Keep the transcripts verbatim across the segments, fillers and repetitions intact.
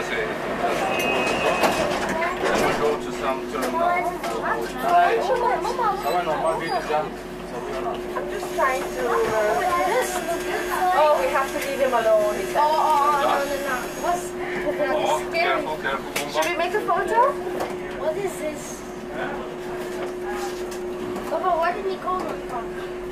say it. Then we go to some terminal. I'm just trying to... Uh, oh, we have to leave him alone. He said. Oh, oh, no, no, no. What's... Oh, careful, careful. Should we make a photo? What is this? Papa, where did Nicole come?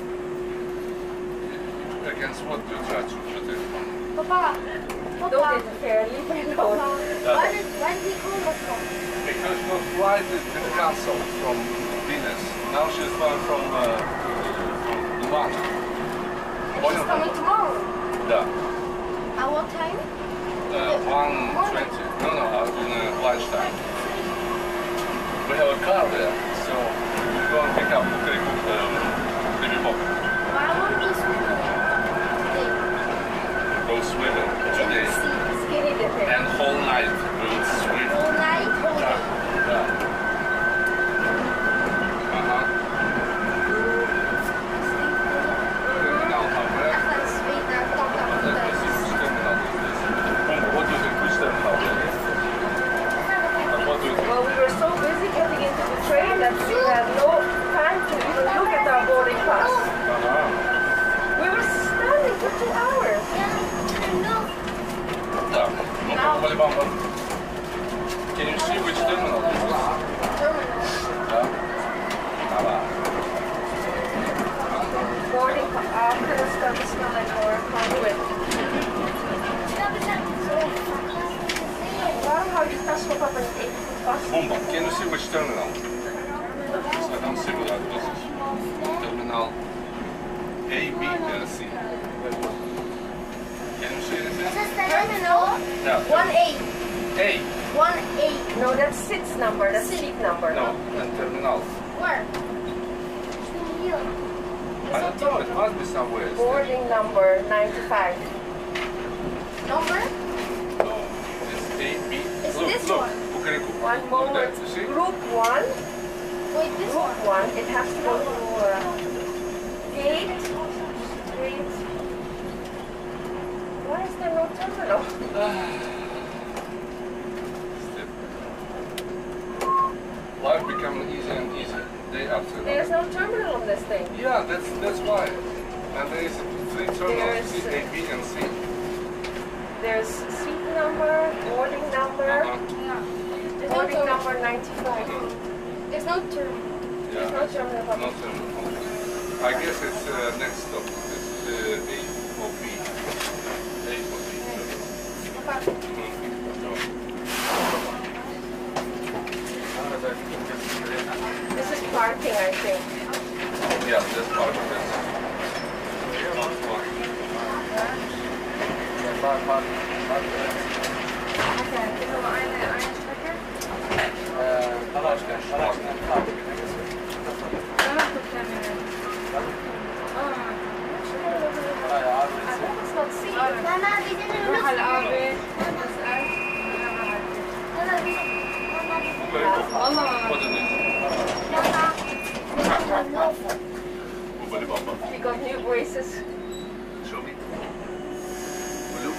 Against what do you try to protect? Papa, Don't Papa, interfere. Leave him alone. why did, why did Nicole come? Because your flight has been cancelled from Venus. Now she's flying from uh, Milan. She's coming tomorrow. Yeah. At what time? Uh, one twenty. No, no, uh, in uh, lunchtime. We have a car there, so we go and pick up the um, baby pop. Why won't we swim today? Go swimming today. Skinny dipping. And whole night we'll swim. Whole night, whole Yeah. day. Yeah. Uh-huh. Terminal, however. Even sweeter, talk Let me about see which terminal is this. Bomba, what do you think? Which terminal is this? And what do you think? Well, we were so busy getting into the train that we had no time to even look at our boarding pass. Uh-huh. We were standing for two hours. Да. Ну, попробовали бамбар. Can you see which terminal this is? Да. Давай. Boarding pass. After the start to smell like more conduit. Wow, how you touch for Papa and eight bus. Bomba, can you see which terminal? So I don't see what this is. Terminal A, B, and C. Can you see anything? Terminal Yeah. one eight. A. One eight. No, that's seat's number. That's seat number. No, and terminal. Where? I don't know, it must be somewhere. Boarding number ninety-five. Number? No, it's A, B. It's Look, this look. one. Kukuriku. One Look moment. there, you see? Group one. Wait, this Group one. one. It has to go to uh, gate. Gate. Why is there no terminal? Step. Life becoming easier and easier day after day. There's no terminal on this thing. Yeah, that's that's why. And there is three terminals, There's- C, A, B, and C. There's seat number, boarding number, Uh-huh. There's no boarding terminal. number ninety-five. There's no terminal. There's no Yeah, terminal. Papa. no terminal. I guess it's uh, next stop. It's uh, A or B. A or B. Papa, This is parking, I think. Yeah, that's part of it. Not one. It's not seat. Mama, we didn't look. على القهوة Mama, we Mama, we didn't Kukuriku. والله What is it? Mama, we didn't look. Bubali Bamba. We got new braces. Show me. Blue.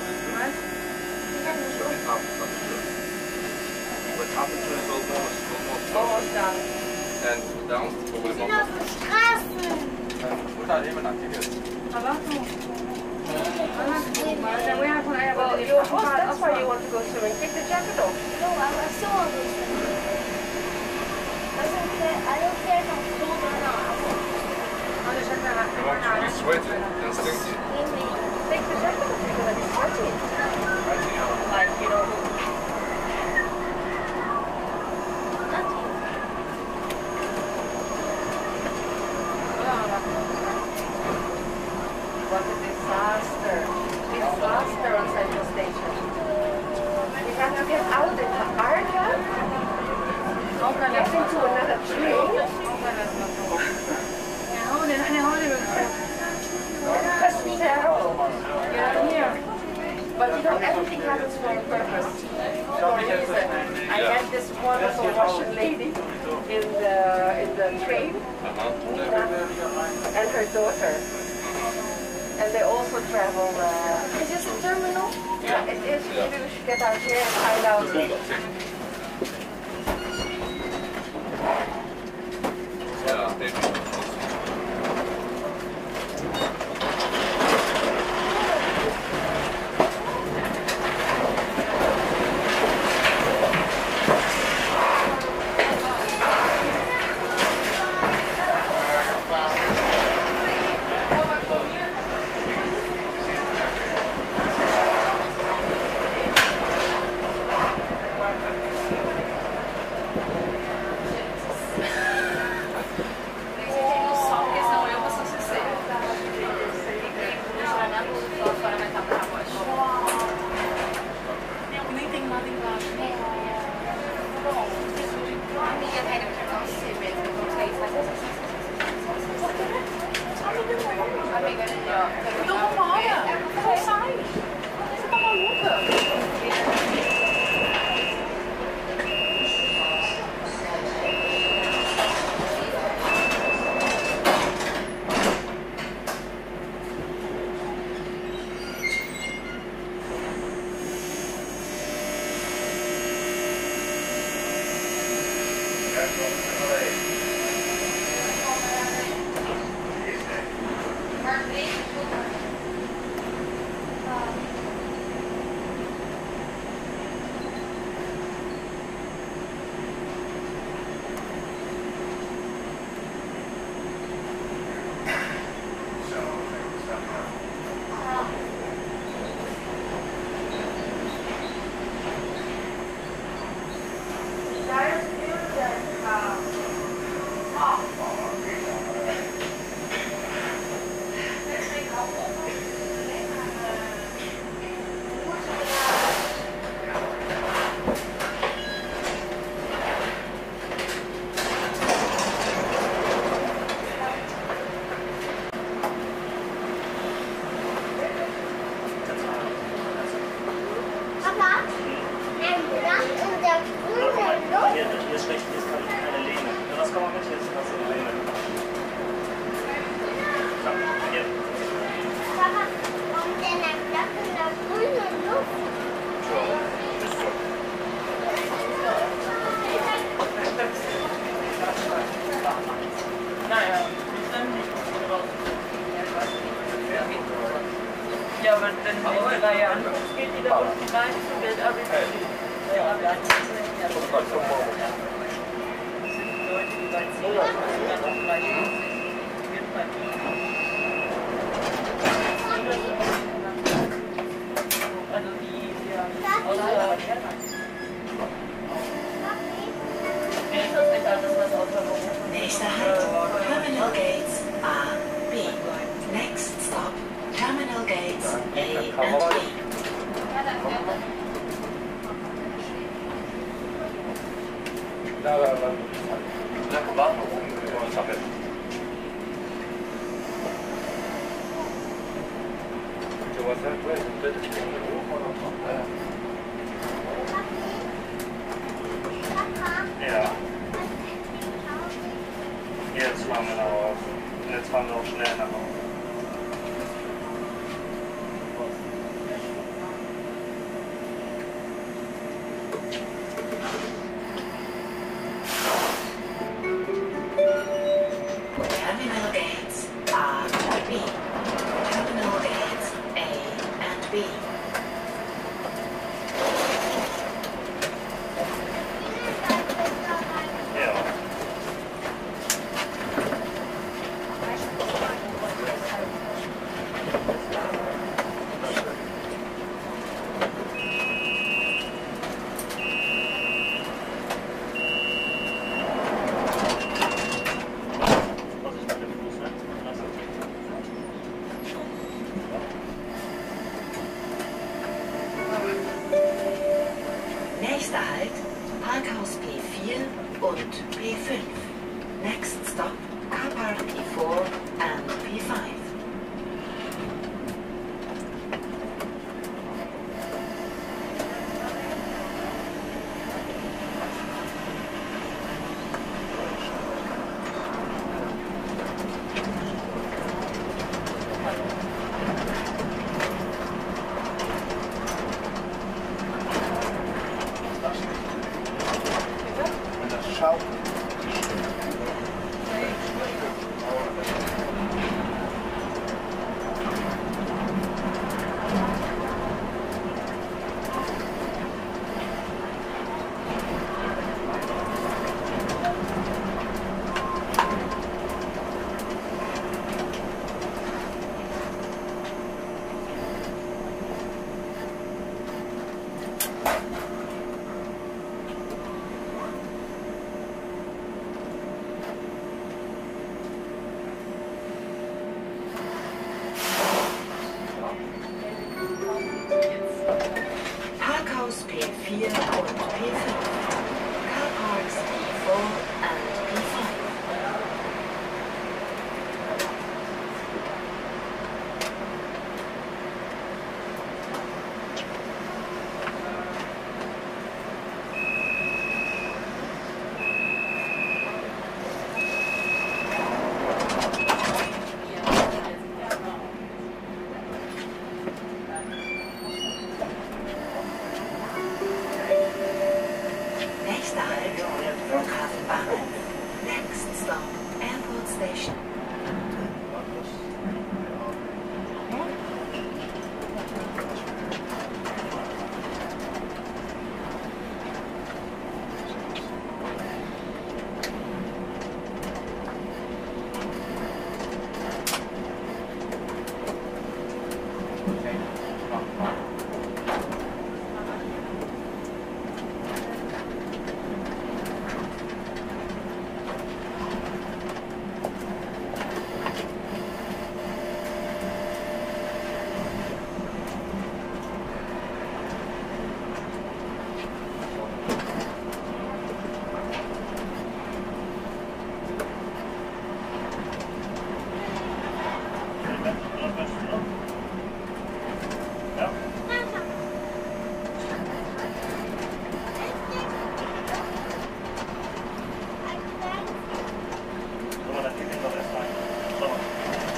Show me half of the But half of it is almost, almost Almost done. And down. Bubali Wir sind Bamba. auf den Straßen. خلاص أنا أنا وين أكون أنا Well, بدي you, oh, that's why you want to go swimming. Take the jacket off. No, I was so hungry. I don't care. I don't care if I'm cold or not. أنا شكلها You want to be sweaty and stinky. Take the jacket off. You're gonna be sweaty. Like, you know. What a disaster. Disaster on Central Station. We have to get out of the car, get into another train. هون نحن هون That's terrible. You're here. But you know, everything happens for a purpose. For a reason. I met this wonderful Russian lady in the in the train, Uh-huh. Nina, and her daughter. And they also travel. Uh, Is this a terminal? yeah, it is. Yeah. Maybe we should get out here and find out. Ja, definitiv. Ja, aber dann in drei Jahren geht die da unten rein zum Weltarbeiter. Ja, das sind Leute, die bei zehn Jahren sogar noch drei Jahre sind. Auf jeden Fall. Also die, die außerhalb der Erde. Wie ist das nicht alles, was außerhalb? Nächster Halt, Terminal Gates A, B. Next stop, Terminal Gates A and B. Da, da, da. Ja, warten wir oben, wir wollen uns abheben. Du warst halt gleich, bitte. Ja. Jetzt fahren wir nach Hause. Und jetzt fahren wir auch schnell nach Hause. Terminal Gates A and B. Terminal Gates A and B. Ja. Nächster Halt, Parkhaus P vier und P fünf. Next stop, Car Park P four and P five. Parkhaus P vier und P fünf. Car parks P four and P five. Nächster Halt, Flughafen Bahnhof. Next stop, Airport Station. Ja? Guck mal, da geht ihn doch erst rein. Schau mal.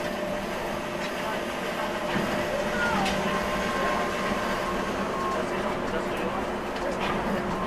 Das sieht doch gut, das will ich.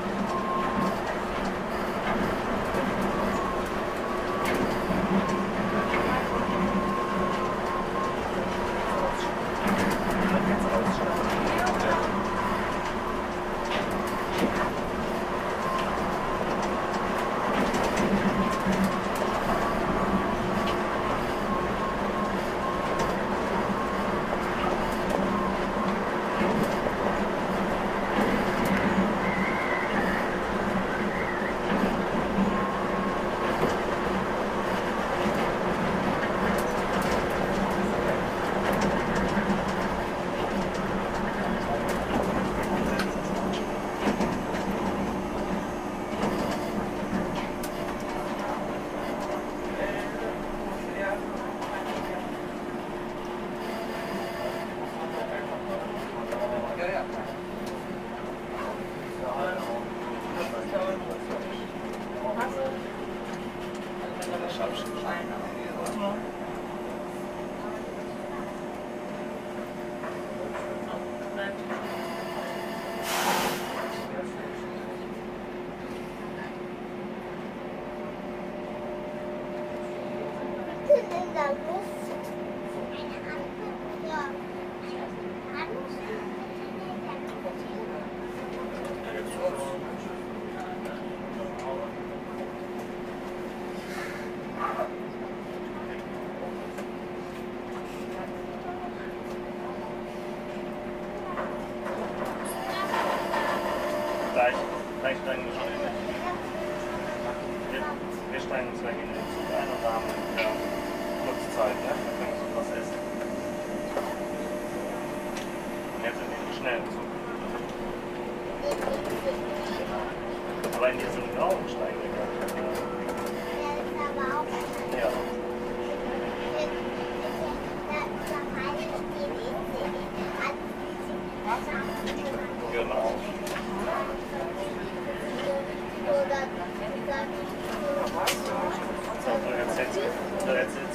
In der Luft. Eine andere. Ja. Gleich, gleich steigen wir schon in den wir, wir steigen uns gleich in den Zug ein und da haben wir ja, kurz Zeit, ne? Da können wir so was essen. Und jetzt in den schnellen Zug. Aber in diesen grauen steigen wir gar nicht. Ja. Genau. So, du erzählst, du erzählst